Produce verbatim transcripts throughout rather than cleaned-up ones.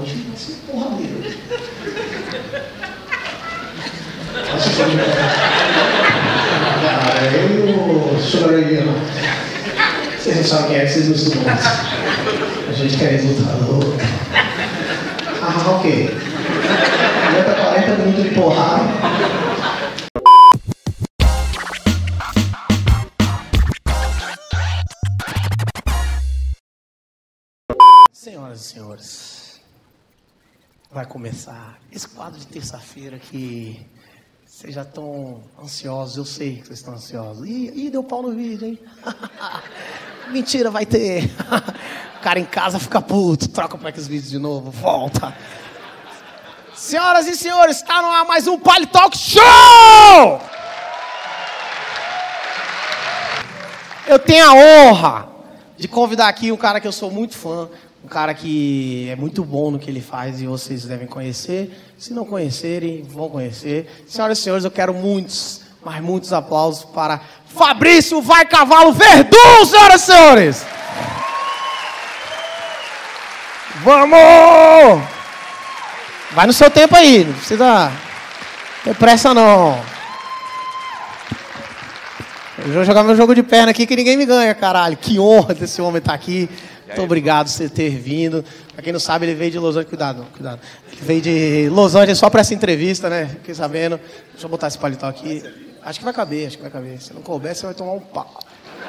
hoje vai ser porradeiro. Cara, eu e o senhor Ariano, vocês não sabem quem é que vocês não estudam mais. A gente quer resultado. Ah, ok. aguenta quarenta minutos de porrada. Senhoras e senhores, vai começar esse quadro de terça-feira que vocês já estão ansiosos, eu sei que vocês estão ansiosos. Ih, ih, deu pau no vídeo, hein? Mentira, vai ter. O cara em casa fica puto, troca para aqueles vídeos de novo, volta. Senhoras e senhores, está no ar mais um Pali Talk Show! Eu tenho a honra de convidar aqui um cara que eu sou muito fã, um cara que é muito bom no que ele faz e vocês devem conhecer. Se não conhecerem, vão conhecer. Senhoras e senhores, eu quero muitos, mas muitos aplausos para Fabrício Vai Cavalo Verdun, senhoras e senhores! Vamos! Vai no seu tempo aí, não precisa ter pressa não. Eu vou jogar meu jogo de perna aqui que ninguém me ganha, caralho. Que honra desse homem estar aqui. Muito obrigado por você ter vindo. Pra quem não sabe, ele veio de Los Angeles. Cuidado, cuidado. Ele veio de Los Angeles só pra essa entrevista, né? Fiquei sabendo. Deixa eu botar esse paletó aqui. Acho que vai caber, acho que vai caber. Se não couber, você vai tomar um pau.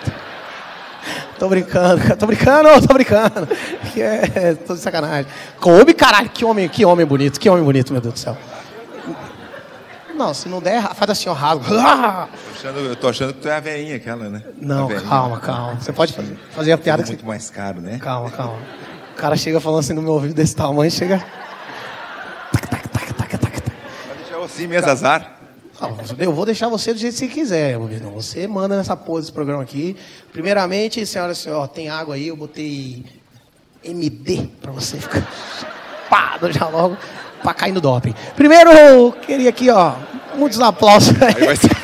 Tô brincando, tô brincando, tô brincando. Que é, tô de sacanagem. Coube, caralho. Que homem, que homem bonito, que homem bonito, meu Deus do céu. Não, se não der, faz assim, ó, rasgo. Ah! Eu tô achando que tu é a velhinha aquela, né? Não, calma, calma. Você pode fazer, fazer a piada. É muito que você... mais caro, né? Calma, calma. O cara chega falando assim no meu ouvido desse tamanho, chega... Pode deixar assim mesmo, azar. Eu vou deixar você do jeito que você quiser, Bobidão. Você manda nessa porra desse programa aqui. Primeiramente, senhoras e senhores, tem água aí, eu botei M D pra você ficar chapado já logo. Pra cair no doping. Primeiro, eu queria aqui, ó, muitos aplausos aí. Vai ser...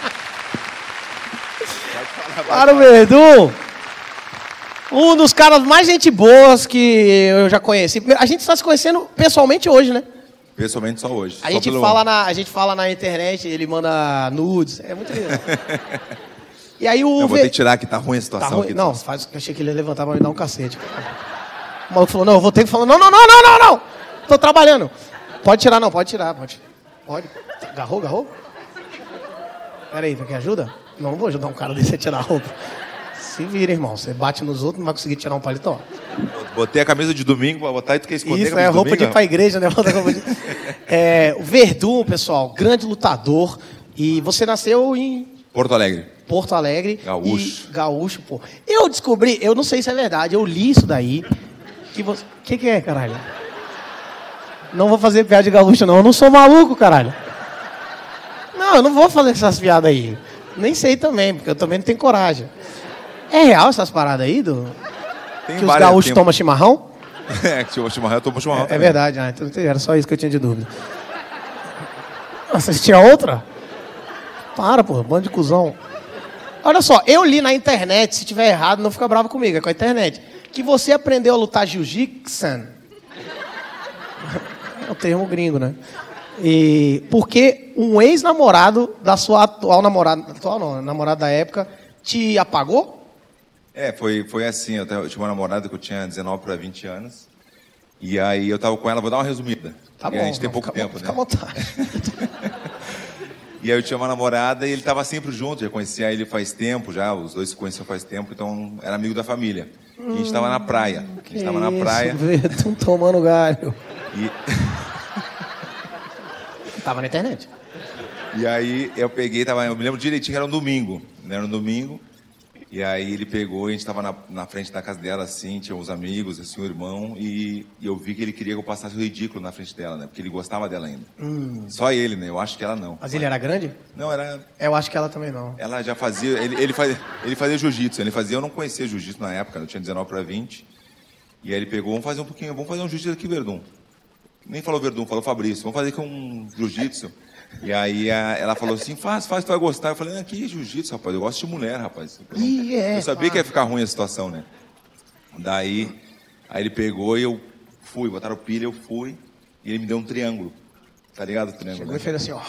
Para o Verdun, um dos caras mais gente boas que eu já conheci. A gente está se conhecendo pessoalmente hoje, né? Pessoalmente só hoje. A, só gente, pelo... fala na, a gente fala na internet, ele manda nudes. É muito legal. E aí o... Eu vou ter que tirar que tá ruim a situação. Tá ruim? Aqui, não, faz, eu achei que ele ia levantar pra me dar um cacete. O maluco falou, não, eu vou ter que falar, não, não, não, não, não, não. Tô trabalhando. Pode tirar, não, pode tirar, pode. Pode. Agarrou, agarrou? Pera aí, quer ajuda? Não, não vou ajudar um cara desse a tirar a roupa. Se vira, irmão. Você bate nos outros, não vai conseguir tirar um paletó. Botei a camisa de domingo pra botar e tu quer esconder Isso, a camisa é roupa de, domingo, de ir pra igreja, né? De... é, o Verdun, pessoal, grande lutador. E você nasceu em... Porto Alegre. Porto Alegre. Gaúcho. E... Gaúcho, pô. Eu descobri, eu não sei se é verdade, eu li isso daí. Que você... que que é, caralho? Não vou fazer piada de gaúcho, não. Eu não sou maluco, caralho. Não, eu não vou fazer essas piadas aí. Nem sei também, porque eu também não tenho coragem. É real essas paradas aí, do... Tem que os gaúchos tomam chimarrão? É, que o chimarrão, eu tomo chimarrão. É, é verdade, ah, então era só isso que eu tinha de dúvida. Nossa, você tinha outra? Para, pô, bando de cuzão. Olha só, eu li na internet, se tiver errado, não fica bravo comigo, é com a internet, que você aprendeu a lutar jiu-jitsu. É um termo gringo, né? E porque um ex-namorado da sua atual namorada, atual não, namorada da época, te apagou? É, foi, foi assim, eu, eu tinha uma namorada que eu tinha dezenove para vinte anos, e aí eu tava com ela, vou dar uma resumida, tá bom, a gente tem não, pouco fica, tempo, fica né? Fica à vontade. E aí eu tinha uma namorada e ele tava sempre junto, já conhecia ele faz tempo, já, os dois se conheciam faz tempo, então era amigo da família. E a gente tava na praia, a gente tava na praia. Verdun tomando galho. E... Tava na internet. E aí eu peguei, tava, eu me lembro direitinho, era um domingo, né? Era um domingo. E aí ele pegou e a gente estava na, na frente da casa dela, assim, tinha uns amigos, assim, um irmão, e, e eu vi que ele queria que eu passasse o ridículo na frente dela, né? Porque ele gostava dela ainda. Hum. Só ele, né? Eu acho que ela não. Mas ele era grande? Não, era... Eu acho que ela também não. Ela já fazia... Ele, ele fazia, ele fazia jiu-jitsu, ele fazia... Eu não conhecia jiu-jitsu na época, eu tinha dezenove para vinte. E aí ele pegou, vamos fazer um pouquinho, vamos fazer um jiu-jitsu aqui, Verdun. Nem falou Verdun, falou Fabrício, vamos fazer aqui um jiu-jitsu. E aí a, ela falou assim, faz, faz, tu vai gostar. Eu falei, aqui jiu-jitsu, rapaz, eu gosto de mulher, rapaz. Eu, yeah, eu sabia que ia ficar ruim a situação, né? Daí, aí ele pegou e eu Fui, botaram pilha, eu fui. E ele me deu um triângulo. Tá ligado o triângulo? Chegou, né? E fez assim, ó.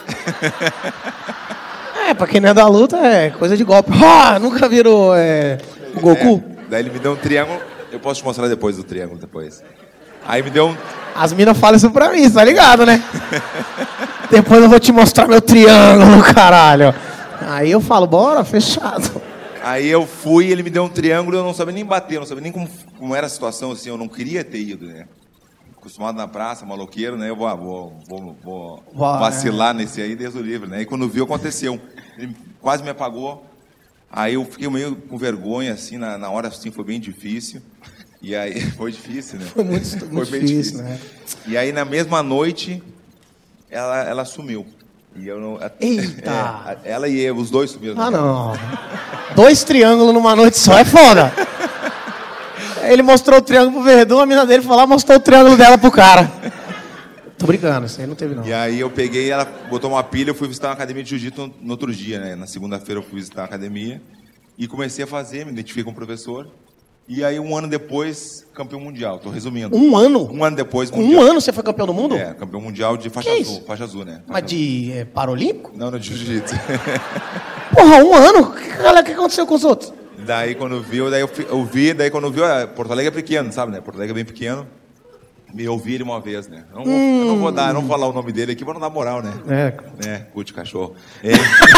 É, pra quem não é da luta, é coisa de golpe. Ah, nunca virou é, o Goku? É, daí ele me deu um triângulo. Eu posso te mostrar depois do triângulo, depois. Aí me deu um... As minas falam isso pra mim, tá ligado, né? Depois eu vou te mostrar meu triângulo, caralho. Aí eu falo, bora, fechado. Aí eu fui e ele me deu um triângulo e eu não sabia nem bater, eu não sabia nem como, como era a situação, assim, eu não queria ter ido, né? Acostumado na praça, maloqueiro, né? Eu vou, vou, vou, vou Uau, vacilar é. nesse aí, Deus o livre, né? E quando viu, aconteceu. Ele quase me apagou. Aí eu fiquei meio com vergonha, assim, na, na hora, assim, foi bem difícil. E aí, foi difícil, né? Foi muito, foi muito bem difícil, difícil, né? E aí, na mesma noite, ela, ela sumiu. E eu não... Eita! É, ela e eu, os dois sumiram. Ah, não. Dois triângulos numa noite só é foda. Ele mostrou o triângulo pro Verdun, a mina dele foi lá, mostrou o triângulo dela pro cara. Tô brincando, isso aí não teve não. E aí eu peguei, ela botou uma pilha, eu fui visitar uma academia de jiu-jitsu no, no outro dia, né? Na segunda-feira eu fui visitar a academia e comecei a fazer, me identifiquei com o professor. E aí um ano depois, campeão mundial, tô resumindo. Um ano? Um ano depois, mundial. Um ano você foi campeão do mundo? É, campeão mundial de faixa que azul, isso? faixa azul, né? Faixa Mas de é, paralímpico? Não, no jiu-jitsu. Porra, um ano? O que, que aconteceu com os outros? Daí quando viu, daí eu, eu vi, daí quando viu, Porto Alegre é pequeno, sabe, né? Porto Alegre é bem pequeno. Me ouvi ele uma vez, né? Eu não, vou, hum. eu não vou dar, não vou falar o nome dele aqui pra não dar moral, né? É. É, cu de cachorro. É.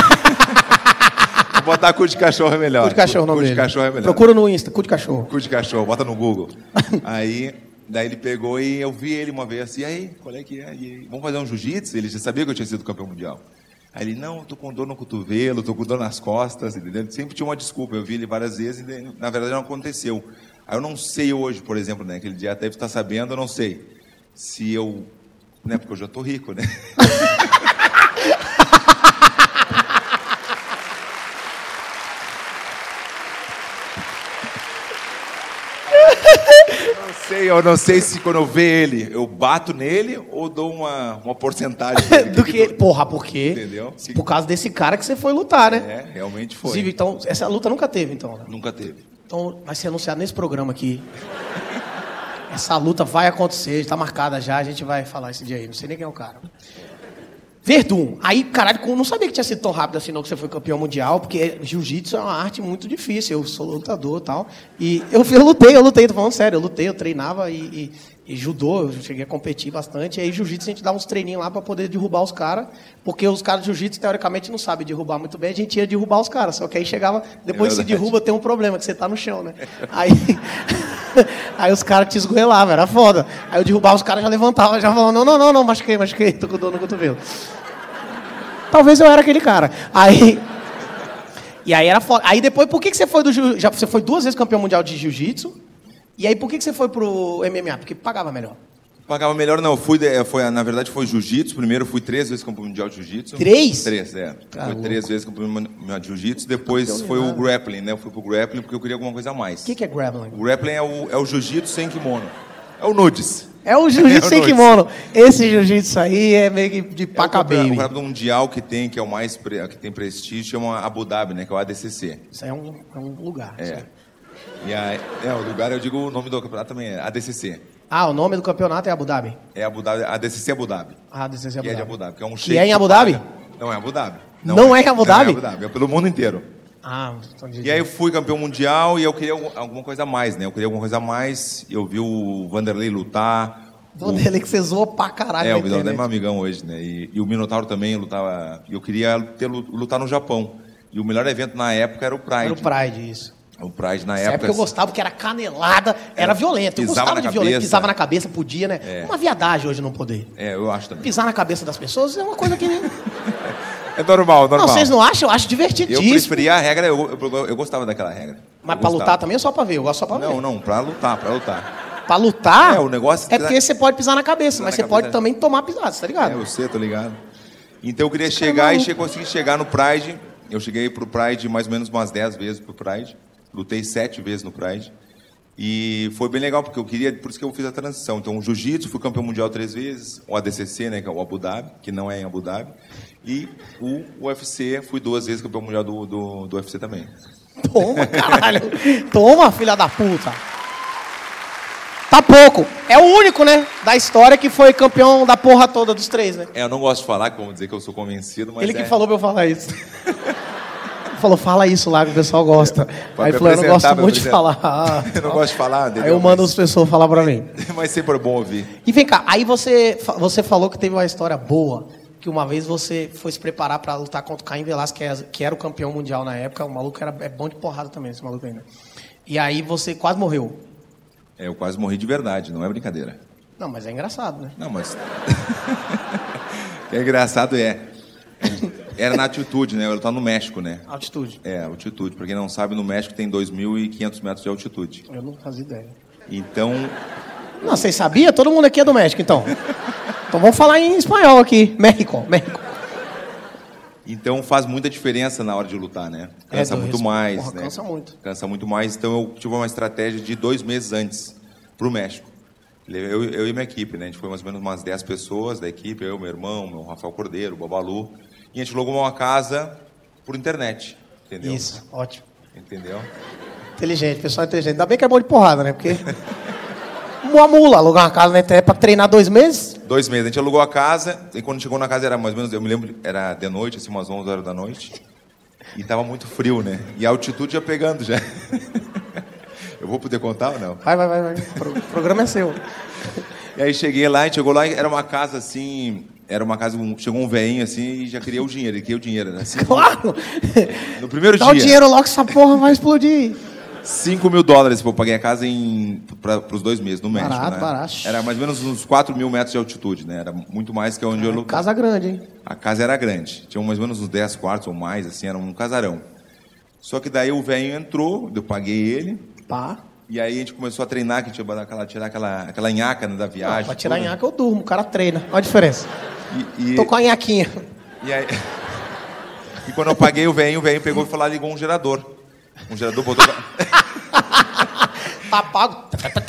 Vou botar cu de cachorro é melhor. Cu de cachorro, não Cu de cachorro é melhor. Procura no Insta, cu de cachorro. Cu de cachorro, bota no Google. Aí, daí ele pegou e eu vi ele uma vez assim, aí, qual é que é? E aí, vamos fazer um jiu-jitsu? Ele já sabia que eu tinha sido campeão mundial. Aí ele, não, eu tô com dor no cotovelo, tô com dor nas costas, entendeu? Sempre tinha uma desculpa, eu vi ele várias vezes e na verdade não aconteceu. Aí eu não sei hoje, por exemplo, né, aquele dia deve estar sabendo, eu não sei se eu, né, porque eu já tô rico, né? Eu não sei, eu não sei se quando eu ver ele, eu bato nele ou dou uma, uma porcentagem dele. Do que, que porra, por quê? Entendeu? Por causa desse cara que você foi lutar, né? É, realmente foi. Inclusive, então, essa luta nunca teve, então. Né? Nunca teve. Então, vai ser anunciado nesse programa aqui. Essa luta vai acontecer, está marcada já, a gente vai falar esse dia aí. Não sei nem quem é o cara. Verdun. Aí, caralho, eu não sabia que tinha sido tão rápido assim, não, que você foi campeão mundial, porque jiu-jitsu é uma arte muito difícil. Eu sou lutador e tal. E eu, eu lutei, eu lutei, tô falando sério, eu lutei, eu treinava e, e, e judô, eu cheguei a competir bastante. E aí, jiu-jitsu, a gente dá uns treininhos lá para poder derrubar os caras, porque os caras de jiu-jitsu, teoricamente, não sabem derrubar muito bem, a gente ia derrubar os caras. Só que aí chegava, depois é se derruba, tem um problema, que você tá no chão, né? Aí, aí os caras te esgoelavam, era foda. Aí eu derrubava os caras, já levantava, já falava, não, não, não, não, machuquei, machuquei, tô com dor no cotovelo. Talvez eu era aquele cara. Aí, e aí era foda. Aí depois, por que, que você foi do jiu... já Você foi duas vezes campeão mundial de jiu-jitsu? E aí, por que, que você foi pro M M A? Porque pagava melhor. Pagava melhor, não. Eu fui, foi, na verdade, foi jiu-jitsu. Primeiro, fui três vezes campeão mundial de jiu-jitsu. Três? Três, é. Tá foi louco. três vezes campeão mundial de jiu-jitsu. Depois foi o grappling, né? Eu fui pro grappling porque eu queria alguma coisa a mais. O que, que é grappling? O grappling é o, é o jiu-jitsu sem kimono. É o nudes. É o jiu-jitsu é sem kimono. Esse jiu-jitsu aí é meio que de paca baby. É o campeonato mundial que tem, que é o mais pre, que tem prestígio, chama Abu Dhabi, né? Que é o A D C C. Isso aí é um, é um lugar. É. E aí, é, o lugar, eu digo o nome do campeonato também, é A D C C. Ah, o nome do campeonato é Abu Dhabi? É Abu Dhabi, A D C C Abu Dhabi. Ah, A D C C Abu Dhabi. E é de Abu Dhabi, que é um E é em Abu Dhabi? Paga. Não é Abu Dhabi. Não, não é, é em Abu Dhabi? Não é Abu Dhabi, é pelo mundo inteiro. Ah, entendi. E aí eu fui campeão mundial e eu queria alguma coisa a mais, né? Eu queria alguma coisa a mais, eu vi o Vanderlei lutar. Vanderlei que você zoou pra caralho. É, o Vanderlei é meu amigão hoje, né? E, e o Minotauro também lutava. Eu queria ter, lutar no Japão. E o melhor evento na época era o Pride. Era o Pride, isso. O Pride na Essa época. época eu gostava, porque era canelada, era, era violento. Eu gostava de violento, pisava na cabeça, podia, né? É. Uma viadagem hoje não poder. É, eu acho também. Pisar na cabeça das pessoas é uma coisa que. É normal, normal. Não, vocês não acham? Eu acho divertidíssimo. Eu preferia a regra, eu, eu, eu gostava daquela regra. Mas pra lutar também ou só pra ver? Eu gosto só pra ver. Não, não, pra lutar, pra lutar. Pra lutar? É, o negócio... É porque você pode pisar na cabeça, pisar mas na você cabeça. pode também tomar pisada, tá ligado? É, eu sei, tô ligado. Então eu queria chegar e che consegui chegar no Pride. Eu cheguei pro Pride mais ou menos umas dez vezes pro Pride. Lutei sete vezes no Pride. E foi bem legal, porque eu queria... Por isso que eu fiz a transição. Então, o Jiu-Jitsu, fui campeão mundial três vezes. O A D C C, né, que é o Abu Dhabi, que não é em Abu Dhabi. E o U F C, fui duas vezes campeão mundial do, do, do U F C também. Toma, caralho. Toma, filha da puta. Tá pouco. É o único, né, da história que foi campeão da porra toda dos três, né? É, eu não gosto de falar, que vamos dizer que eu sou convencido, mas Ele que é... falou pra eu falar isso. Ele falou, fala isso lá que o pessoal gosta. Pra Aí ele me falou, eu não gosto apresentar, muito de pra falar. Ah, Eu não gosto de falar, entendeu? aí eu mando mas... as pessoas falar pra mim. Mas sempre é bom ouvir. E vem cá, aí você, fa- você falou que teve uma história boa, que uma vez você foi se preparar pra lutar contra o Caim Velasquez, que era, que era o campeão mundial na época. O maluco era, é bom de porrada também, esse maluco ainda. E aí você quase morreu. É, eu quase morri de verdade, não é brincadeira. Não, mas é engraçado, né? Não, mas... é engraçado, é. Era na altitude, né? Eu tava no México, né? Altitude. É, altitude. Pra quem não sabe, no México tem dois mil e quinhentos metros de altitude. Eu não fazia ideia. Então, Não, vocês sabiam? Todo mundo aqui é do México, então. Então vamos falar em espanhol aqui. México, México. então faz muita diferença na hora de lutar, né? É, Cansa do muito respeito. mais, Porra, né? cansa muito. Cansa muito mais. Então eu tive uma estratégia de dois meses antes pro México. Eu, eu e minha equipe, né? A gente foi mais ou menos umas dez pessoas da equipe, eu, meu irmão, meu Rafael Cordeiro, o Babalu. E a gente alugou uma casa por internet, entendeu? Isso, ótimo. Entendeu? Inteligente, pessoal inteligente. Ainda bem que é bom de porrada, né? Porque... Uma mula, alugar uma casa na internet pra treinar dois meses? Dois meses. A gente alugou a casa, e quando chegou na casa era mais ou menos, eu me lembro, era de noite, assim, umas onze horas da noite. E tava muito frio, né? E a altitude ia pegando já. Eu vou poder contar ou não? Vai, vai, vai, vai. O programa é seu. E aí cheguei lá, a gente chegou lá, era uma casa assim... Era uma casa, um, chegou um velhinho assim e já queria o dinheiro, ele queria o dinheiro, né? Cinco, Claro! no primeiro Dá dia. o dinheiro logo que essa porra vai explodir. cinco mil dólares, pô, eu paguei a casa em, para os dois meses, no México, Barato, né? barato. Era mais ou menos uns quatro mil metros de altitude, né? Era muito mais que onde eu lutava. Casa grande, hein? A casa era grande, tinha mais ou menos uns dez quartos ou mais, assim, era um casarão. Só que daí o velho entrou, eu paguei ele, Pá. e aí a gente começou a treinar, que a gente ia aquela, tirar aquela, aquela nhaca, né, da viagem. Não, pra tirar tudo. nhaca eu durmo, o cara treina. Olha a diferença. E, e, Tô com a nhaquinha. e aí... E quando eu paguei o velho, o velho pegou e falou, ligou um gerador. Um gerador botou... Tá pago.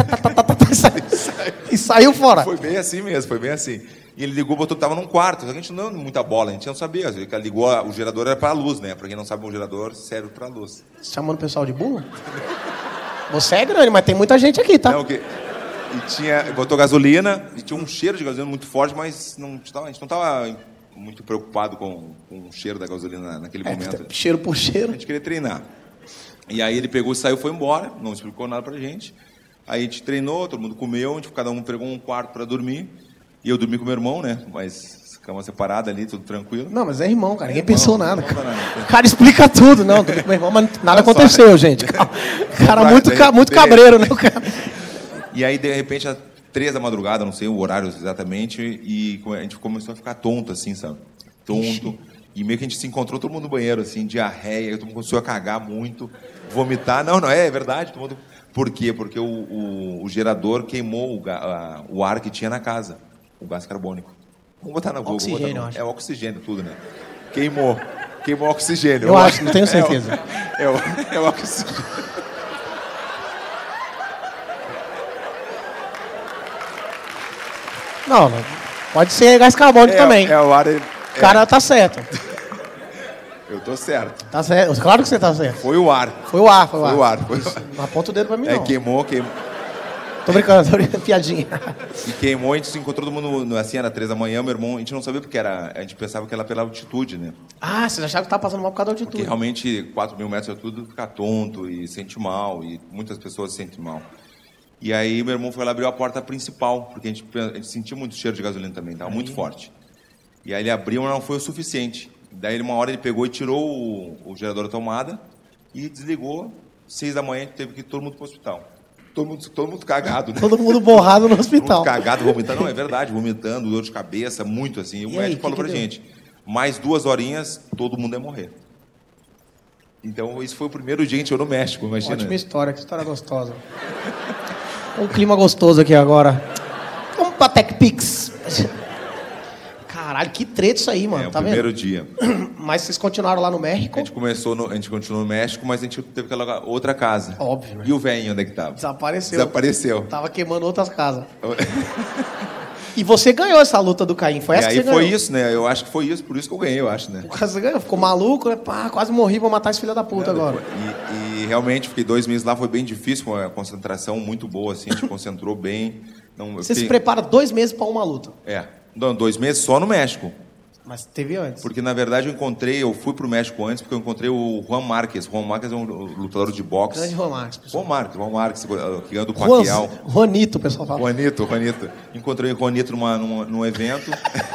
E saiu fora. Foi bem assim mesmo, foi bem assim. E ele ligou, botou que tava num quarto. A gente não deu muita bola, a gente não sabia. Ele ligou, o gerador era pra luz, né? Pra quem não sabe, um gerador serve pra luz. Chamando o pessoal de burro? Você é grande, mas tem muita gente aqui, tá? Não, que... E tinha, botou gasolina, e tinha um cheiro de gasolina muito forte, mas não, a gente não tava muito preocupado com, com o cheiro da gasolina naquele É, momento. cheiro por A cheiro. gente queria treinar. E aí ele pegou, saiu, foi embora, não explicou nada pra gente. Aí a gente treinou, todo mundo comeu, a gente, cada um pegou um quarto pra dormir. E eu dormi com meu irmão, né? Mas cama separada ali, tudo tranquilo. Não, mas é irmão, cara. Ninguém irmão, pensou não, nada. não Cara. dá nada. O cara explica tudo. Não, tudo com meu irmão, mas nada aconteceu, gente. Calma. Cara, muito, ca- muito Beleza. cabreiro, né? O cara. E aí, de repente, às três da madrugada, não sei o horário exatamente, e a gente começou a ficar tonto, assim, sabe? Tonto. Ixi. E meio que a gente se encontrou todo mundo no banheiro, assim, diarreia, todo mundo começou a cagar muito, vomitar. Não, não, é, é verdade. Todo mundo... Por quê? Porque o, o, o gerador queimou o, ga- a- o ar que tinha na casa, o gás carbônico. Vamos botar na boca. Oxigênio, eu acho. É o oxigênio, tudo, né? Queimou. Queimou o oxigênio. Eu acho, não tenho certeza. É o, é o, é o oxigênio. Não, não. Pode ser gás carbônico É, é, também. é o ar... É, O cara tá certo. eu tô certo. Tá certo. Claro que você tá certo. Foi o ar. Foi o ar, foi o ar. Foi o ar. Foi o ar. Não aponta o dedo pra mim, É, não. queimou, queimou. Tô brincando, tô brincando. Piadinha. E queimou, a gente se encontrou todo mundo, no- assim, era três da manhã, meu irmão, a gente não sabia porque era, a gente pensava que era pela altitude, né? Ah, vocês achavam que tava passando mal por causa da Porque altitude. realmente quatro mil metros é tudo, fica tonto e sente mal, e muitas pessoas se sentem mal. E aí meu irmão foi lá, abriu a porta principal, porque a gente, a gente sentia muito cheiro de gasolina também, tava muito forte. E aí ele abriu, mas não foi o suficiente. Daí uma hora ele pegou e tirou o, o gerador da tomada e desligou. Seis da manhã, a gente teve que ir todo mundo pro hospital. Todo mundo, todo mundo cagado, né? Todo mundo borrado no Todo hospital. mundo cagado, vomitando. Não, é verdade, vomitando, dor de cabeça, muito assim. E o E aí, médico falou que que pra deu? gente, mais duas horinhas, todo mundo ia morrer. Então, esse foi o primeiro dia que a gente foi no México, imagina. Ótima história, que história gostosa. Um clima gostoso aqui agora. Vamos pra TechPix. Caralho, que treta isso aí, mano. É, o tá primeiro vendo? dia. Mas vocês continuaram lá no México? A gente começou, no, a gente continuou no México, mas a gente teve que alugar outra casa. Óbvio, né? E o velhinho, onde é que tava? Desapareceu. Desapareceu. Tava queimando outras casas. E você ganhou essa luta do Caim. Foi E essa que aí você foi ganhou. isso, né? Eu acho que foi isso, por isso que eu ganhei, eu acho, né? Você ganhou, ficou maluco, né? Pá, quase morri, vou matar esse filho da puta agora. E, E realmente fiquei dois meses lá, foi bem difícil, uma concentração muito boa, assim, a gente concentrou bem. Não, Você fiquei... se prepara dois meses para uma luta? É, não, dois meses só no México. Mas teve antes. Porque, na verdade, eu encontrei, eu fui pro México antes, porque eu encontrei o Juan Marques. O Juan Marques é um lutador de boxe. Grande Juan Marques, pessoal. Juan Marques, Juan Marques, que ganhou do Pacquiao. Juanito, o pessoal fala. Juanito, Juanito. Encontrei o Juanito numa, numa, num evento.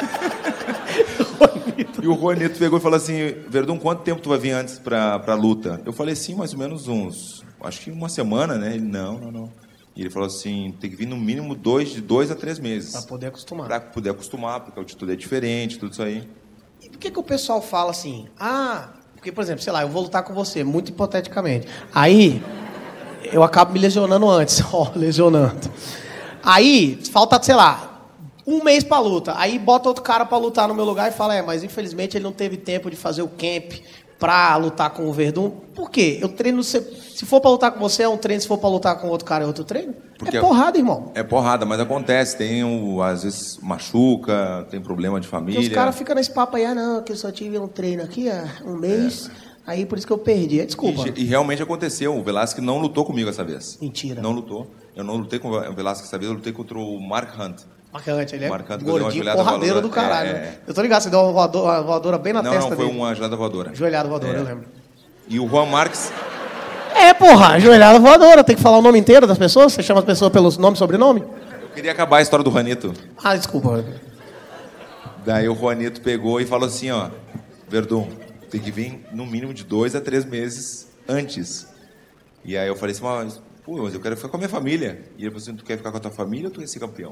E o Juanito pegou e falou assim, Verdun, quanto tempo tu vai vir antes pra, pra luta? Eu falei, sim, mais ou menos uns, acho que uma semana, né? Ele, não, não, não. E ele falou assim, tem que vir no mínimo dois, de dois a três meses. Pra poder acostumar. Pra poder acostumar, porque a altitude é diferente, tudo isso aí. E por que que o pessoal fala assim, ah, porque, por exemplo, sei lá, eu vou lutar com você, muito hipoteticamente. Aí, eu acabo me lesionando antes, ó, lesionando. Aí, falta, sei lá, um mês pra luta. Aí bota outro cara pra lutar no meu lugar e fala, é, mas infelizmente ele não teve tempo de fazer o camp pra lutar com o Verdun. Por quê? Eu treino, se, se for pra lutar com você é um treino, se for pra lutar com outro cara é outro treino? Porque é porrada, irmão. É porrada, mas acontece, tem, o, às vezes, machuca, tem problema de família. Porque os caras ficam nesse papo aí, ah, não, que eu só tive um treino aqui há um mês, é. Aí por isso que eu perdi. Desculpa. E, e realmente aconteceu, o Velasquez não lutou comigo essa vez. Mentira. Não lutou. Eu não lutei com o Velasquez essa vez, eu lutei contra o Mark Hunt. Mark Hunt, ele é Mark Hunt, gordinho, porradeiro do caralho. É, é. Eu tô ligado, você deu uma voadora, uma voadora bem na não, testa não, dele. Não, foi uma joelhada voadora. Joelhada voadora, é. eu lembro. E o Juan Marques... É, porra, joelhada voadora. Tem que falar o nome inteiro das pessoas? Você chama as pessoas pelos nome e sobrenome? Eu queria acabar a história do Juanito. Ah, desculpa. Daí o Juanito pegou e falou assim, ó, Verdun, tem que vir no mínimo de dois a três meses antes. E aí eu falei assim, mas, pô, mas eu quero ficar com a minha família. E ele falou assim, tu quer ficar com a tua família ou tu quer ser campeão?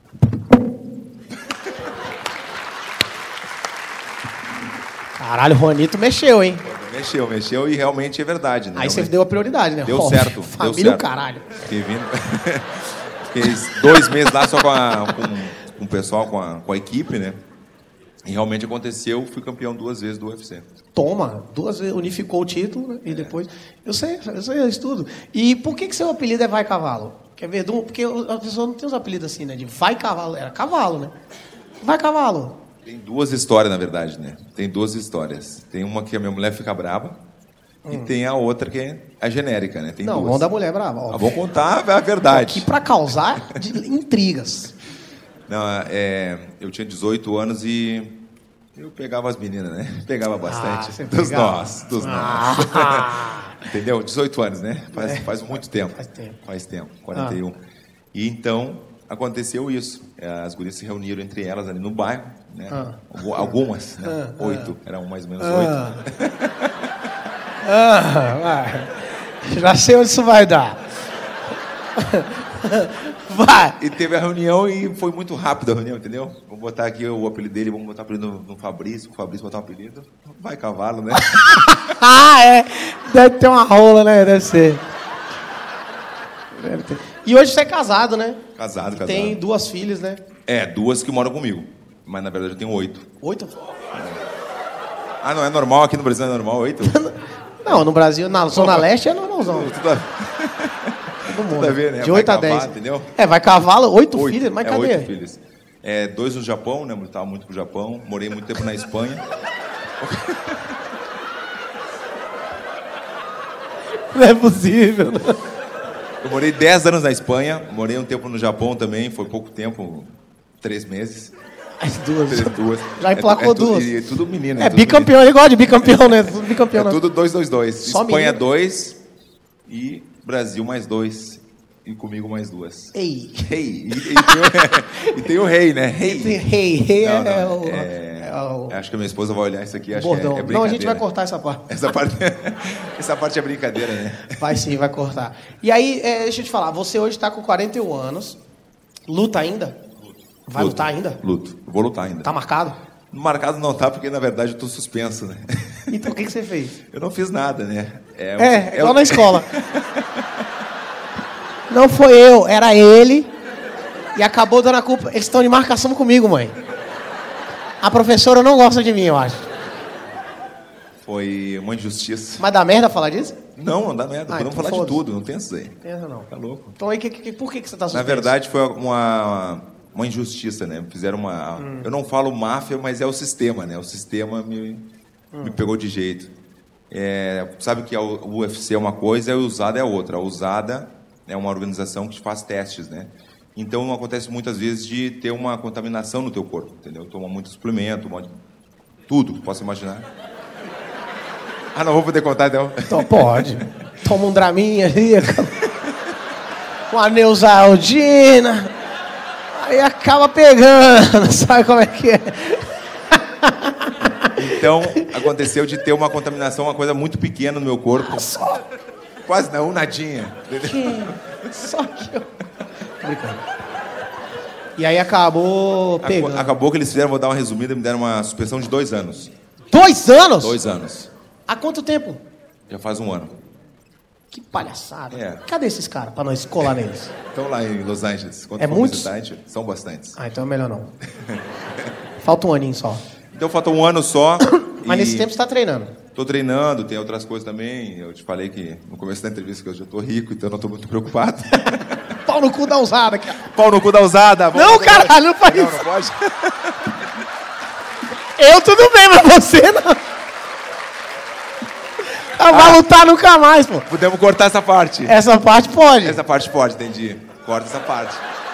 Caralho, o Juanito mexeu, hein? Mexeu, mexeu e realmente é verdade, né? Aí realmente... você deu a prioridade, né? Deu oh, certo, família deu certo. o caralho. Fiquei vindo... Fiquei dois meses lá só com, a, com, com o pessoal, com a, com a equipe, né? E realmente aconteceu, fui campeão duas vezes do U F C. Toma, duas vezes, unificou o título, né? E depois... Eu sei, eu sei isso tudo. E por que que seu apelido é Vai Cavalo? Quer ver? Porque a pessoa não tem uns apelidos assim, né? De Vai Cavalo, era cavalo, né? Vai Cavalo. Tem duas histórias, na verdade, né? Tem duas histórias. Tem uma que a minha mulher fica brava hum. e tem a outra que é a genérica, né? Tem não, duas. vamos da mulher brava. Ah, vou contar a verdade. Aqui para causar de intrigas. Não, é, eu tinha dezoito anos e eu pegava as meninas, né? Pegava bastante. Ah, dos pegava. nós, dos ah. nós. Entendeu? dezoito anos, né? Faz, é. faz muito tempo. Faz tempo. Faz tempo, quarenta e um. Ah. E então... aconteceu isso. As gurias se reuniram entre elas ali no bairro, né? Ah. Algumas, né? Ah. Oito. Eram mais ou menos ah. oito. Ah, vai. Já sei onde isso vai dar. Vai. E teve a reunião e foi muito rápido a reunião, entendeu? Vamos botar aqui o apelido dele, vamos botar o apelido no, no Fabrício, o Fabrício botar o apelido. Vai cavalo, né? Ah, é. Deve ter uma rola, né? Deve ser. Deve ter. E hoje você é casado, né? Casado, casado. Tem duas filhas, né? É, duas que moram comigo. Mas, na verdade, eu tenho oito. Oito? Ah, não é normal? Aqui no Brasil não é normal, oito? Não, no Brasil, na Zona Leste é normalzão. Tudo a... Todo mundo. Tudo a ver, né? De oito a dez. Entendeu? É, vai cavalo, oito, oito filhos, mas é, cadê? Oito filhos. É, dois no Japão, né? Eu estava muito pro Japão. Morei muito tempo na Espanha. Não é possível, né? Eu morei dez anos na Espanha, morei um tempo no Japão também, foi pouco tempo, três meses. As duas. Três, duas. Já emplacou é, é duas. E, é tudo menino. É, é bicampeão, ele gosta de bicampeão, né? Tudo bicampeão. É tudo dois, dois, dois. Só Espanha, menino. dois e Brasil, mais dois. E comigo, mais duas. Ei. Rei. E, e, tem o, e tem o rei, né? Rei. Rei, rei não, não, é, o, é, é o... Acho que a minha esposa vai olhar isso aqui, acho Bordão. que é, é Não, a gente vai cortar essa parte. Essa parte, essa parte é brincadeira, né? Vai sim, vai cortar. E aí, é, deixa eu te falar, você hoje está com quarenta e um anos, luta ainda? Luto. Vai Luto. lutar ainda? Luto. Vou lutar ainda. Tá marcado? Marcado não tá, porque na verdade eu tô suspenso, né? Então o que, que você fez? Eu não fiz nada, né? É, é, é igual eu... na escola. Não foi eu, era ele. E acabou dando a culpa. Eles estão de marcação comigo, mãe. A professora não gosta de mim, eu acho. Foi uma injustiça. Mas dá merda falar disso? Não, não dá merda. Ah, Podemos então falar de tudo, não tem isso aí. Pensa não. Tá louco. Então aí, que, que, por que, que você tá suspenso? Na verdade, foi uma, uma injustiça, né? Fizeram uma... Hum. Eu não falo máfia, mas é o sistema, né? O sistema me, hum. me pegou de jeito. É, sabe que o U F C é uma coisa e a usada é outra. A usada é uma organização que faz testes, né? Então, não acontece muitas vezes de ter uma contaminação no teu corpo, entendeu? Toma muito suplemento, muito... tudo que possa imaginar. Ah, não vou poder contar, então? Então pode. Toma um Draminha ali, uma Neusaldina, aí acaba pegando, sabe como é que é? Então, aconteceu de ter uma contaminação, uma coisa muito pequena no meu corpo. Ah, só... Quase não, nadinha. Que... Só que eu... E aí acabou pegando. Acabou que eles fizeram, vou dar uma resumida, me deram uma suspensão de dois anos. Dois anos? Dois anos. Há quanto tempo? Já faz um ano. Que palhaçada. É. Cadê esses caras pra nós colar neles? Estão lá em Los Angeles. Quanto É muitos? Visitante, são bastantes. Ah, então é melhor não. Falta um aninho só. Então falta um ano só. Mas nesse tempo você tá treinando. Tô treinando, tem outras coisas também. Eu te falei que no começo da entrevista que eu já tô rico, então eu não tô muito preocupado. Pau no cu da usada, cara. Pau no cu da usada. Não, caralho, não faz não, isso. Não, não pode? Eu tudo bem, mas você não. Ela vai lutar nunca mais, pô. Podemos cortar essa parte. Essa parte pode. Essa parte pode, entendi. Corta essa parte.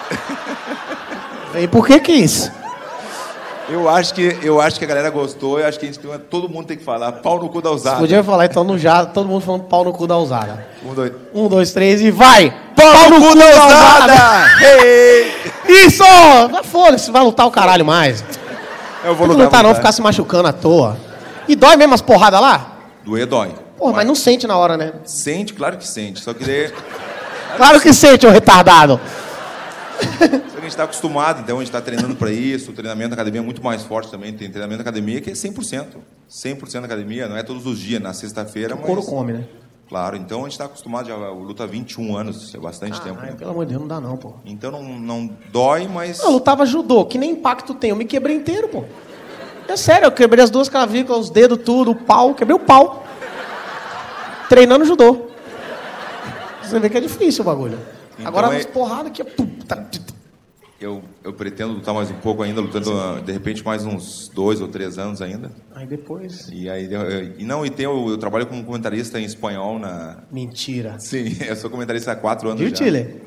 E por que que isso? Eu acho que, eu acho que a galera gostou, eu acho que a gente tem uma, todo mundo tem que falar pau no cu da usada. Você podia falar então no já, todo mundo falando pau no cu da usada. Um, dois. Um, dois, três e vai! Pau, pau no, no cu da, da usada! usada. Hey. Isso! Foda-se, vai lutar o caralho mais. Eu vou não lutar, lutar não, lutar. ficar se machucando à toa. E dói mesmo as porradas lá? Doer dói. Porra, mas não sente na hora, né? Sente, claro que sente, só que... Daí... Claro que sente, ô retardado. Só que a gente está acostumado, então a gente está treinando para isso, o treinamento da academia é muito mais forte também, tem treinamento da academia que é cem por cento. cem por cento da academia, não é todos os dias, na sexta-feira, mas... O couro come, né? Claro, então a gente está acostumado, já luta há vinte e um anos, é bastante ah, tempo. Ai, né? pelo amor de Deus, não dá não, pô. Então não, não dói, mas... Eu lutava judô, que nem impacto tem, eu me quebrei inteiro, pô. É sério, eu quebrei as duas clavículas, os dedos, tudo, o pau, quebrei o pau. Treinando judô. Você vê que é difícil o bagulho. Então, agora é... umas porradas aqui, puta. Eu, eu pretendo lutar mais um pouco ainda, lutando de repente mais uns dois ou três anos ainda. Aí depois... E aí, eu, e não, e tem, eu, eu trabalho como comentarista em espanhol na... Mentira. Sim, eu sou comentarista há quatro anos Viu, já. Chile?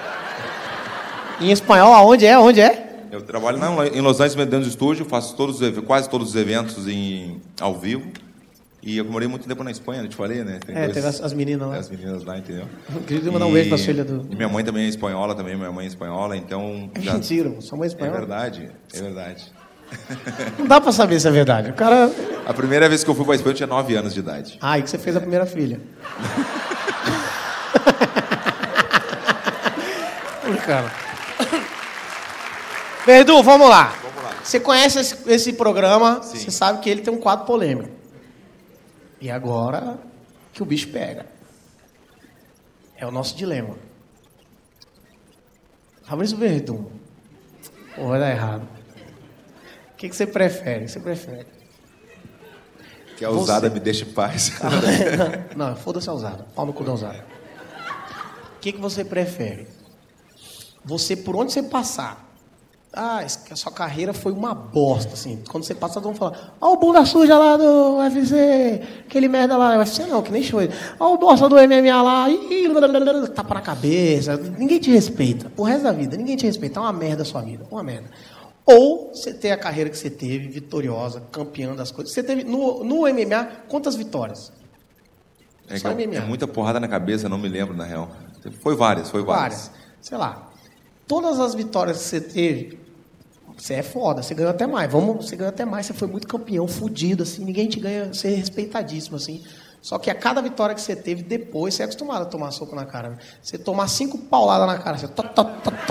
Em espanhol, aonde é? Onde é? Eu trabalho não, em Los Angeles, dentro do estúdio, faço todos, quase todos os eventos em, ao vivo. E eu morei muito tempo na Espanha, eu te falei, né? Tem é, dois, teve as, as meninas lá. As meninas lá, entendeu? Queria mandar um beijo pra filha do... E minha mãe também é espanhola, também, minha mãe é espanhola, então... É já... mentira, sua mãe é É espanhola. verdade, é verdade. Não dá pra saber se é verdade. O cara... A primeira vez que eu fui pra Espanha, eu tinha nove anos de idade. Ah, e que você fez a primeira filha. Cara. Verdu, vamos lá. Vamos lá. Você conhece esse, esse programa, Sim. Você sabe que ele tem um quadro polêmico. E agora que o bicho pega. É o nosso dilema. Fabrício Verdun. Pô, vai dar errado. O que, que você prefere? O que você prefere? Que a usada me deixe em paz. Não, foda-se a usada. Pau no cu da usada. O que, que você prefere? Você, por onde você passar, ah, a sua carreira foi uma bosta, assim. Quando você passa, todo mundo fala, ó, o bunda suja lá do U F C, aquele merda lá, U F C não, que nem show. Ó, o bosta do M M A lá, ih, tapa na cabeça. Ninguém te respeita. O resto da vida, ninguém te respeita. É uma merda a sua vida, uma merda. Ou você ter a carreira que você teve, vitoriosa, campeã das coisas. Você teve, no, no M M A, quantas vitórias? É, que é, é muita porrada na cabeça, não me lembro, na real. Foi várias, foi várias. Várias. Sei lá. Todas as vitórias que você teve, você é foda, você ganhou até mais. Vamos, você ganhou até mais, você foi muito campeão, fudido, assim, ninguém te ganha, você é respeitadíssimo, assim. Só que a cada vitória que você teve, depois, você é acostumado a tomar soco na cara. Né? Você tomar cinco pauladas na cara, você... Tó, tó, tó, tó.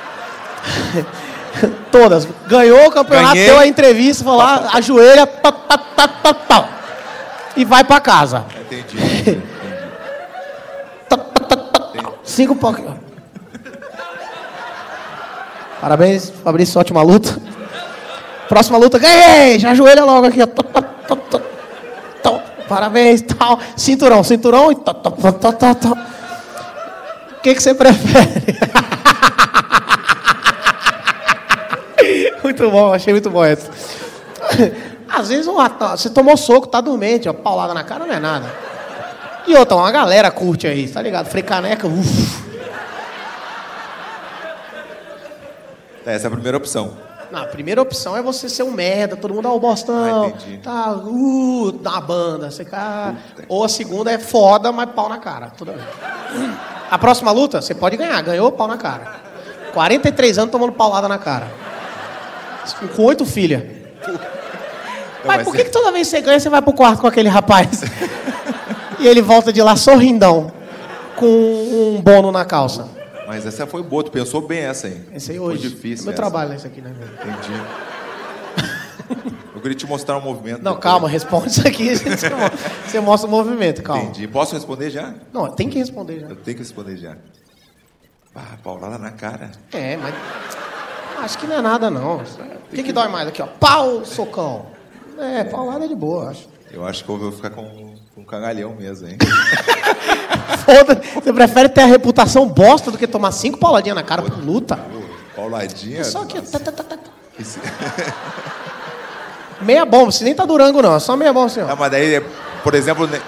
Todas. Ganhou o campeonato, Ganhei. Deu a entrevista, falou lá, ajoelha, tó, tó, tó, tó, tó, e vai pra casa. Entendi. entendi. Tó, tó, tó, tó, cinco pauladas. Parabéns, Fabrício, ótima luta. Próxima luta, ganhei! Já ajoelha logo aqui. Ó. Tó, tó, tó, tó, tó. Parabéns, tal. Cinturão, cinturão e tó, tó, tó, tó, tó, tó. O que, que você prefere? Muito bom, achei muito bom essa. Às vezes ó, você tomou soco, tá dormente, ó, paulada na cara não é nada. E outra, uma galera curte aí, tá ligado? Frei Caneca, uff. Essa é a primeira opção. Não, a primeira opção é você ser um merda, todo mundo, ó, o Bostão, Ah, entendi. tá, uh, na banda, você cara. Ou a segunda é foda, mas pau na cara, toda vez. A próxima luta, você pode ganhar, ganhou, pau na cara. quarenta e três anos tomando paulada na cara. Com oito filhas. Mas, mas por que, que toda vez que você ganha, você vai pro quarto com aquele rapaz? E ele volta de lá sorrindão, com um bono na calça. Mas essa foi boa, tu pensou bem essa aí. Esse aí hoje. Foi difícil. É meu essa. trabalho isso aqui, né, velho? Entendi. Eu queria te mostrar um movimento. Não, depois. calma, responde isso aqui. Você mostra o movimento, calma. Entendi. Posso responder já? Não, tem que responder já. Eu tenho que responder já. Ah, paulada na cara. É, mas acho que não é nada, não. O que, que dói mais aqui, ó? Pau, socão. É, paulada é de boa, acho. Eu acho que eu vou ficar com, com um cagalhão mesmo, hein? Foda, você prefere ter a reputação bosta do que tomar cinco pauladinhas na cara por luta? Pô, pauladinha. É só que... nossa. Tá, tá, tá, tá. Esse- Meia bomba, se nem tá durango, não. É só meia bomba, senhor. Não, mas daí, por exemplo... ne-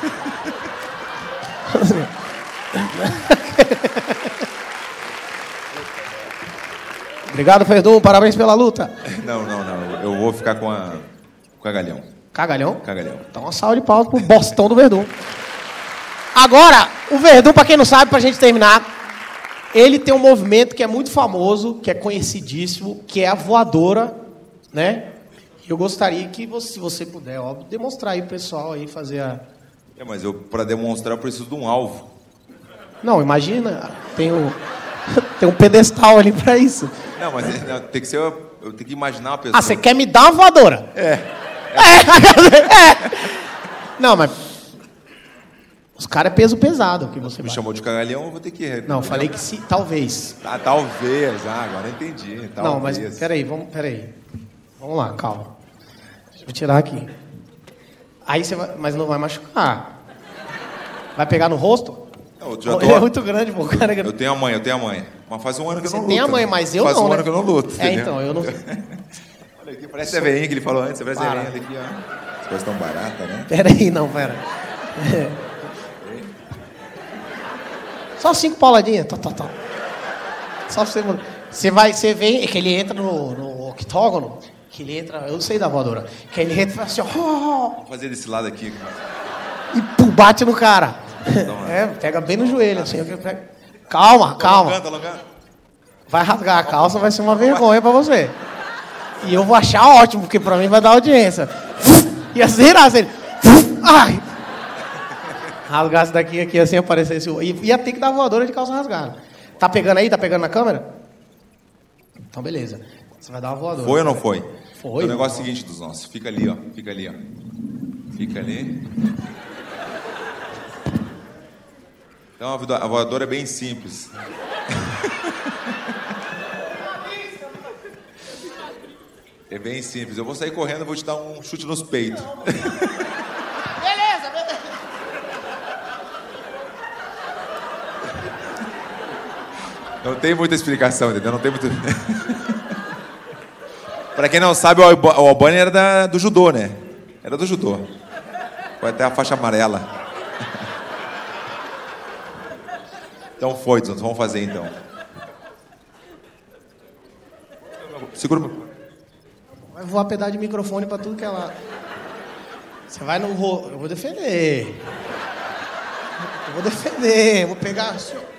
Obrigado, Verdun. Parabéns pela luta. Não, não, não. Eu vou ficar com, a, com o cagalhão. Cagalhão? Cagalhão. Então, uma salva de palmas pro Bostão do Verdun. Agora, o Verdun, pra quem não sabe, pra gente terminar, ele tem um movimento que é muito famoso, que é conhecidíssimo, que é a voadora, né? Eu gostaria que, você, se você puder, óbvio, demonstrar aí pro pessoal aí, fazer a... É, mas eu, pra demonstrar, eu preciso de um alvo. Não, imagina, tem um, tem um pedestal ali pra isso. Não, mas é, não, tem que ser... Eu, eu tenho que imaginar uma pessoa... Ah, você quer me dar uma voadora? É. É. É. Não, mas... Os caras é peso pesado que você Me bate. chamou de cagalhão, eu vou ter que... Não, falei que se... Talvez. Ah, talvez. Ah, agora eu entendi. Talvez. Não, mas peraí, vamos, peraí. Vamos lá, calma. Deixa eu tirar aqui. Aí você vai... Mas não vai machucar. Vai pegar no rosto? Não, eu já tô... Ele é muito grande, pô. O cara é grande. Eu tenho a mãe, eu tenho a mãe. Mas faz um ano que eu Você não luto. tem a mãe, né? mas eu faz não, um né? ano que eu não luto. É, entendeu? então, eu não... Olha aqui, parece a veinha que ele falou antes. Parece a Para. veinha daqui, ó. As coisas tão baratas, né? Peraí, não, pera. É. Só cinco pauladinhas. Tá, tá, tá. Só pra você... Você vai... Você vem... Que ele entra no, no octógono... Que ele entra... Eu não sei da voadora. Que ele entra e faz assim, ó... Vamos fazer desse lado aqui. E pum, bate no cara. É, pega bem no joelho, assim. Pega... Calma, calma. Alongando, alongando. Vai rasgar a calça, vai ser uma vergonha pra você. E eu vou achar ótimo, porque pra mim vai dar audiência. Ia zerar, assim. Ai! Rasgasse daqui, aqui, assim, aparecesse... o- Ia ter que dar voadora de calça rasgada. Tá pegando aí? Tá pegando na câmera? Então, beleza. Você vai dar uma voadora. Foi ou não foi? Foi. O negócio é o seguinte dos nossos. Fica ali, ó. Fica ali, ó. Fica ali. Então, a voa- a voadora é bem simples. É bem simples. Eu vou sair correndo e vou te dar um chute nos peitos. Beleza, beleza. Não tem muita explicação, entendeu? Não tem muito... Pra quem não sabe, o Alba- o Albani era da- do judô, né? Era do judô. Foi até a faixa amarela. Então foi, Dzonto. Vamos fazer, então. Segura... meu- Vai voar pedaço de microfone pra tudo que é lá. Você vai no... Ro... Eu vou defender. Eu vou defender. Eu vou pegar... assim, ó.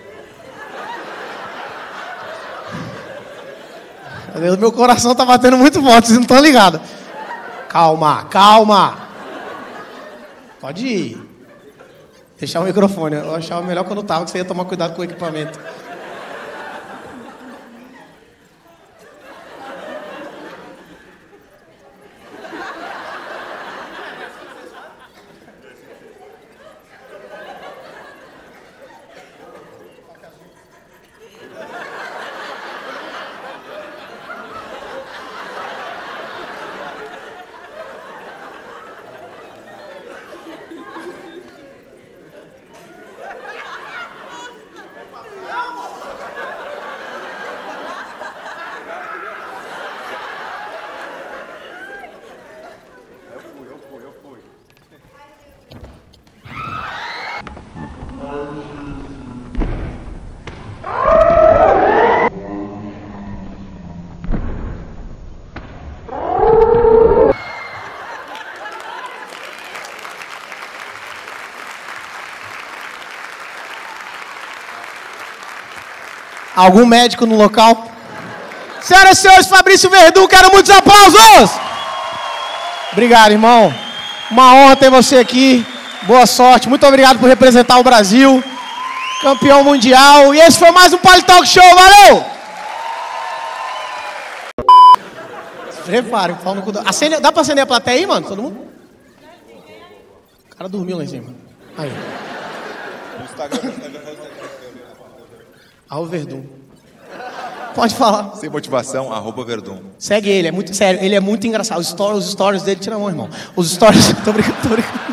O meu coração tá batendo muito forte, vocês não estão ligados. Calma, calma. Pode ir. Deixar o microfone. Eu achava melhor quando tava, que você ia tomar cuidado com o equipamento. Algum médico no local? Senhoras e senhores, Fabrício Verdun, quero muitos aplausos! Obrigado, irmão. Uma honra ter você aqui. Boa sorte. Muito obrigado por representar o Brasil. Campeão mundial. E esse foi mais um Politalk Show. Valeu! Repare, pau no cu. Acende, dá pra acender a plateia aí, mano? Todo mundo? O cara dormiu lá em cima. Aí. Ah, o Verdun. Pode falar. Sem motivação, arroba Verdun. Segue ele, é muito sério. Ele é muito engraçado. Os stories, os stories dele, tira a mão, irmão. Os stories. Tô brincando, tô brincando.